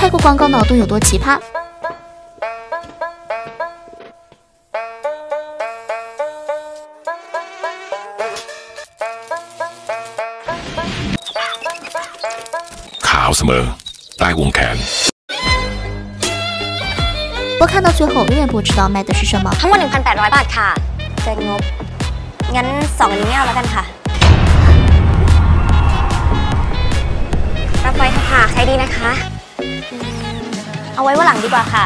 这个广告脑洞有多奇葩？ ข่าวเสมอใต้วงแขน我看到最后永远不知道卖的是什么。 ทั้งหมด 1,800 บาทค่ะเกินงบงั้น2อันนี้ไม่เอาแล้วกันค่ะรับไว้ค่ะใช้ดีนะคะเอาไว้วันหลังดีกว่าค่ะ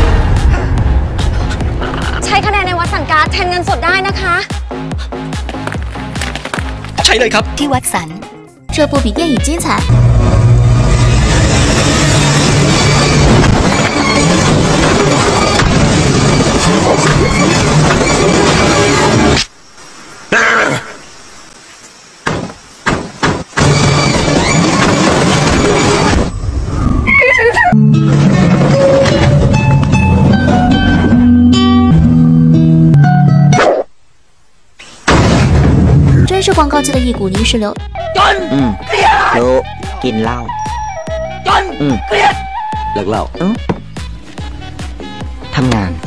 ใช้คะแนนในวัดสันการ์ดแทนเงินสดได้นะคะใช่เลยครับที่วัดสัน这部比电影精彩真是广告界的一股泥石流。 รู้กินเหล้าเลิกเหล้าทำงาน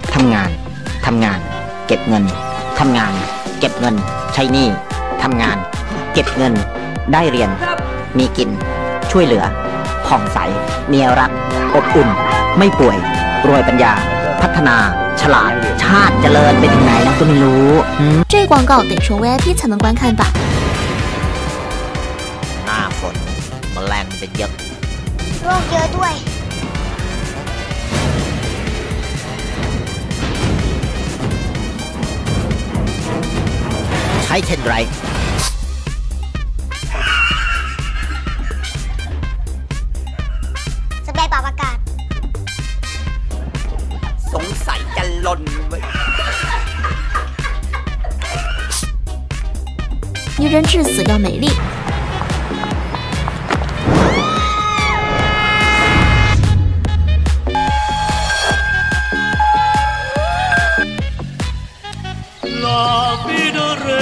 เก็บเงินทำงานเก็บเงินใช้หนี้ทำงานเก็บเงินได้เรียนมีกินช่วยเหลือผ่องใสเมียรักอบอุ่นไม่ป่วยรวยปัญญาพัฒนาฉลาดชาติเจริญไปถึงไหนแล้วก็ไม่รู้这广告得收 VIP 才能观看吧หน้าฝนแมลงจะเยอะโรคเยอะด้วยใช้เช่นไรสบายปรับอากาศสงสัยจะหล่น女人至死要美丽 La vida